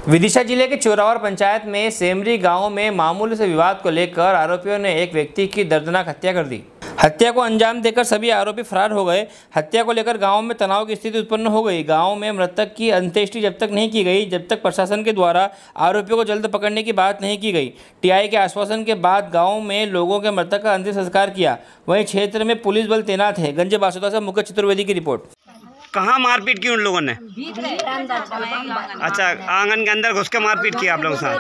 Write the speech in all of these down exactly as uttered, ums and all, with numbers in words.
विदिशा जिले के चोरावर पंचायत में सेमरी गांव में मामूली से विवाद को लेकर आरोपियों ने एक व्यक्ति की दर्दनाक हत्या कर दी। हत्या को अंजाम देकर सभी आरोपी फरार हो गए। हत्या को लेकर गांव में तनाव की स्थिति उत्पन्न हो गई। गांव में मृतक की अंत्येष्टि जब तक नहीं की गई जब तक प्रशासन के द्वारा आरोपियों को जल्द पकड़ने की बात नहीं की गई। टीआई के आश्वासन के बाद गाँव में लोगों के मृतक का अंतिम संस्कार किया। वहीं क्षेत्र में पुलिस बल तैनात है। गंज बासुदा से मुकेश चतुर्वेदी की रिपोर्ट। कहाँ मारपीट की उन लोगों ने? अच्छा, आंगन के अंदर घुस के मारपीट की आप लोगों के साथ?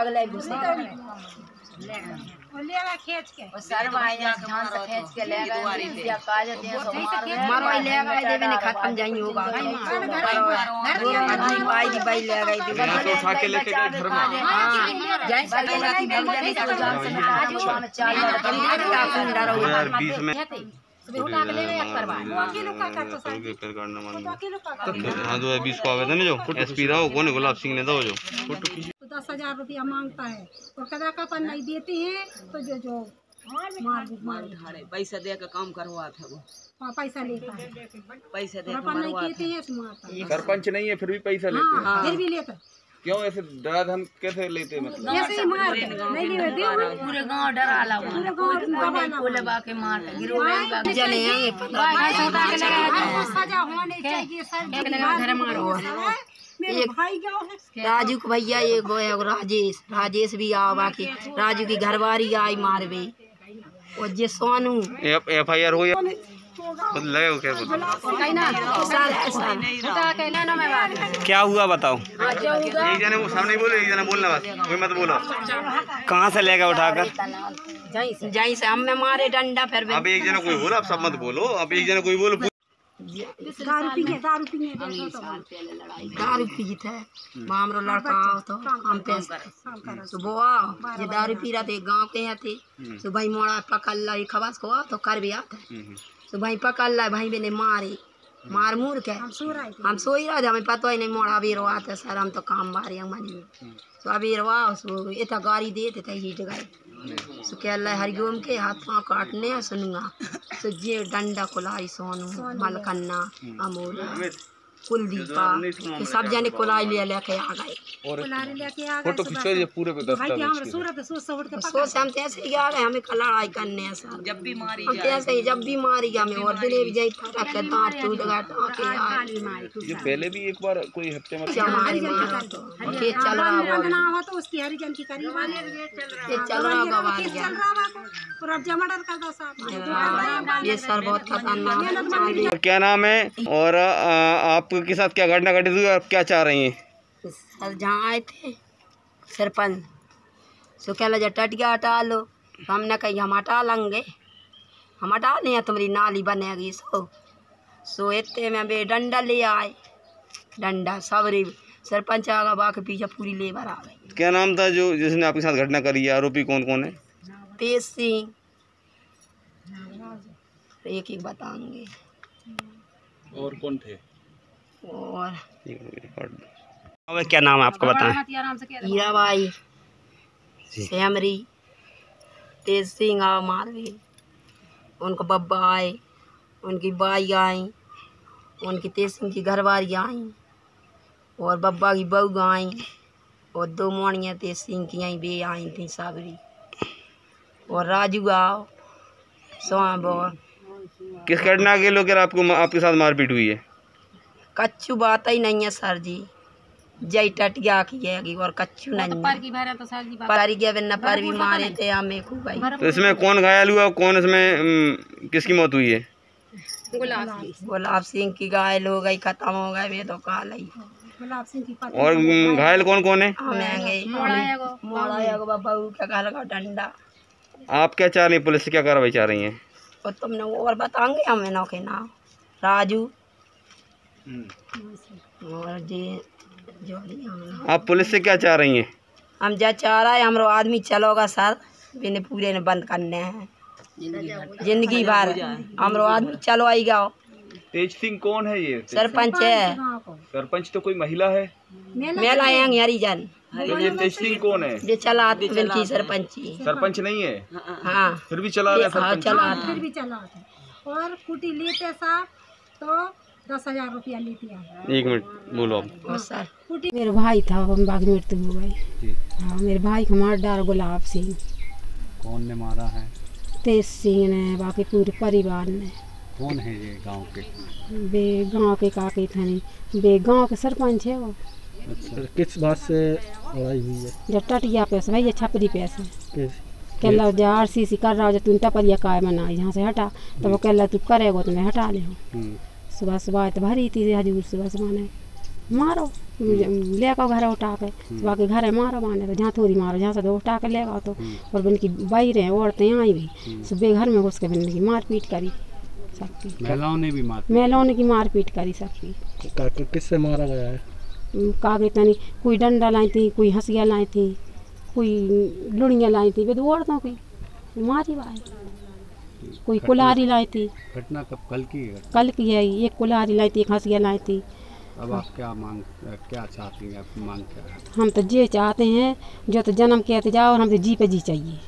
हाँ दो बीस को आवेदन जो एसपी रहो कौन गुलाब सिंह ने दो जो दस हजार रुपया मांगता है और कदा का पर नहीं देते हैं तो जो जो मार मार पैसा दे के काम करवाते हैं वो पैसा लेता है पैसा दे के नहीं देते हैं सरपंच नहीं है फिर भी पैसा लेते हैं। फिर भी लेता क्यों ऐसे डरा धम कैसे लेते मतलब? ऐसे ही मार नहीं लेते पूरे गांव डरा ला पूरे गांव बोले बाके मार गिरो जने आएंगे पता नहीं सजा होने चाहिए सर घर मारो मेरे भाई गाँव है राजू को भैया एक वो है राजेश राजेश भी आओ बाकी राजू की घरवारी आई मारवे और जे सोनू एफ आई आर हो या लगे क्या क्या हुआ बताओ? एक जने वो सामने बोले एक जने बोलना बस कोई मत बोलो। कहाँ से लेकर उठाकर? जहीं से हम में मारे डंडा फिर अब एक जना कोई बोला अब सब मत बोलो। अब एक जना कोई बोलो दारू पी दारू पी दारू पी थे मामरो लड़का आओ तो हम पैसे सुबह आओ ये दारू पी रहा थे गांव के यहाँ थे तो भाई मोड़ा पकड़ ला खबास को तो कर भी आता तो भाई पकड़ ला भाई मैंने मारे मार मूर के हम सो ही रहा हमें पता ही नहीं मोड़ा अभी रोआते सर हम तो काम बारे हमारी तो अभी रवा सो इतना गाड़ी देते थे हीट गए सो क्या हरिओम के हाथ पाँव काटने सुनूंगा तो जे डंडा कुलाई सोनू मलकन्ना अमोला कुलदीपा ये सब जने कुलाई ले लेके आ गए और फोटो खिंचवाइए पूरे पे दस्तावेज सूरत सोच सोच के सोच हम ऐसे ही आ गए हमें लड़ाई करने हैं सर जब भी मारी हम ऐसे ही जब भी मारी हमें और दिले भी जाई फटक के दांत टूट गया टाके यार ये पहले भी एक बार कोई हत्या मत हमारी मारा तो ये चल रहा ना हो तो उसकी हरिजन की करी ये चल रहा गवार गया और अब जमा डर करता साहब ये सर बहुत खतरनाक। क्या नाम है और आपके साथ क्या घटना घटित हुई और क्या चाह रही हैं? सर जहाँ आए थे सरपंच सो क्या लजा टटिया हटा लो हमने कही हम हटा लेंगे हम हटा लें तुम्हारी नाली बनेगी सो सो इतने में बे डंडा ले आए डंडा सबरी सरपंच आगा बाकी पीछे पूरी लेबर आ गई। क्या नाम था जो जिसने आपके साथ घटना करी है? आरोपी कौन कौन है? तेज सिंह एक एक बताएंगे और कौन थे और अब क्या नाम है आपका बताएं? हीराबाई सेमरी तेज सिंह आ मारवे उनको बब्बा आए उनकी बाई आई उनकी तेज सिंह की घरवारी आई और बब्बा की बहू आई और दो मोड़ियाँ तेज सिंह की आई बे आई थी साबरी और राजू आओ सोब और किस घटना के लोग आपको आपके साथ मारपीट हुई है? कच्चू बात ही नहीं है सर जी जय टटिया की है और कच्चू नहीं पारी गया बिना पर भी मारे थे हमें खूब भाई। तो इसमें कौन घायल हुआ कौन इसमें किसकी मौत हुई है? गुलाब सिंह की घायल हो गई खत्म हो गए वे तो काल ही और घायल कौन कौन है? बहू का गाल का डंडा। आप क्या चाह रही हैं? पुलिस से क्या कार्रवाई चाह रही हैं? और तुमने और बताएंगे हमें नौ के नाम राजू और जी जो आप पुलिस से क्या चाह रही हैं? हम जा चाह रहा है हमारो आदमी चलोगा सर बिना पूरे ने बंद करने हैं जिंदगी भर हमारो आदमी चलो आएगा। तेज सिंह कौन है ये? सरपंच है। सरपंच तो कोई महिला है? मेला है हरिजन। तो ये तेज सिंह कौन है? ये चला की सरपंची। सरपंच नहीं है? हाँ फिर भी चला रहा सरपंच। चला फिर भी चला और कुटी लेते साहब तो दस हजार रुपया लेती है। एक मिनट बोलो आप। मेरा भाई था, वो बाकी मृत्यु हो गई। हाँ, मेरे भाई को मार डाला गुलाब सिंह। कौन ने मारा है? तेज सिंह ने, बाकी पूरे परिवार ने। कौन है ये गांव के? बे गांव के काके थे, बे गांव के सरपंच है वो। अच्छा, किस बात से लड़ाई हुई है? जब टटिया पैसे भैया छपरी पैसे कहला जो आर सी सी कर रहा हो, जो तू टपरिया काय मना यहाँ से हटा, तो वो कहला तू करेगा तो मैं हटा ले। सुबह सुबह तो भरी थी हजूर, सुबह सुबह ने मारो ले का घर उठा के, सुबह के घर मारो माने तो जहाँ थोड़ी मारो, जहाँ से तो उठा के ले गया तो। और बन की बाई रहे औरतें आई भी, सुबह घर में घुस के बन की मारपीट करी सबकी। महिलाओं ने भी मार महिलाओं ने की मारपीट करी सबकी। किससे मारा गया है? कागे तनी कोई डंडा लाई थी, कोई हंसिया लाई थी, कोई लुड़ियाँ लाई थी, बेदू औरतों की मारी भाई। कोई कुल्हाड़ी लाई थी। घटना कब? कल की है? कल की है। एक कुल्हाड़ी लाई थी, एक हंसिया लाई थी। अब आप क्या मांग क्या चाहती हैं? आप मांग क्या है? हम तो ये चाहते हैं जो तो जन्म कहते जाओ, और हम तो जी पे जी चाहिए।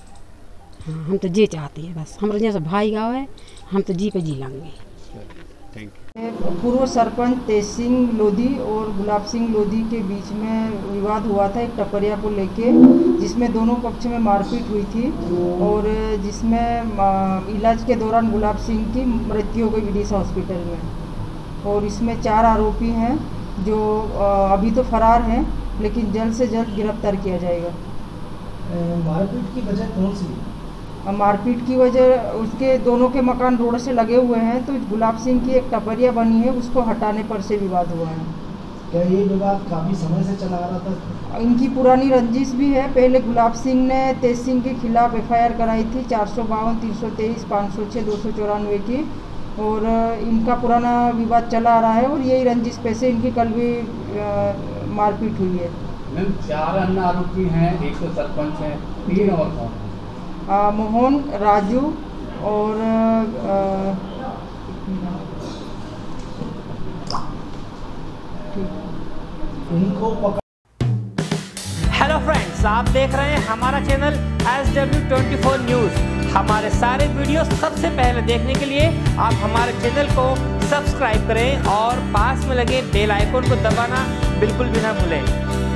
हाँ, हम तो ये चाहते हैं बस। हमारे जैसे भाई गाँव है, हम तो जी पे जी लेंगे। Thank you. पूर्व सरपंच तेज सिंह लोधी और गुलाब सिंह लोधी के बीच में विवाद हुआ था एक टपरिया को लेके, जिसमें दोनों पक्ष में मारपीट हुई थी और जिसमें इलाज के दौरान गुलाब सिंह की मृत्यु हो गई विदिशा हॉस्पिटल में। और इसमें चार आरोपी हैं जो अभी तो फरार हैं, लेकिन जल्द से जल्द गिरफ्तार किया जाएगा। मारपीट की वजह कौन सी? मारपीट की वजह उसके दोनों के मकान रोड से लगे हुए हैं, तो गुलाब सिंह की एक टपरिया बनी है, उसको हटाने पर से विवाद हुआ है। क्या ये विवाद काफ़ी समय से चला आ रहा था? इनकी पुरानी रंजिश भी है। पहले गुलाब सिंह ने तेज सिंह के खिलाफ एफ आई आर कराई थी चार सौ बावन, तीन सौ तेईस, पाँच सौ छः, दो सौ चौरानवे की, और इनका पुराना विवाद चला आ रहा है और यही रंजिश पे से इनकी कल भी मारपीट हुई है। मैम, चार अन्य आरोपी हैं, एक तो सरपंच है, तीन और कौन? आ, मोहन, राजू और आ, इनको पकड़। हेलो फ्रेंड्स, आप देख रहे हैं हमारा channel S W twenty four news. हमारे सारे वीडियो सबसे पहले देखने के लिए आप हमारे चैनल को सब्सक्राइब करें और पास में लगे बेल आइकन को दबाना बिल्कुल भी ना भूलें।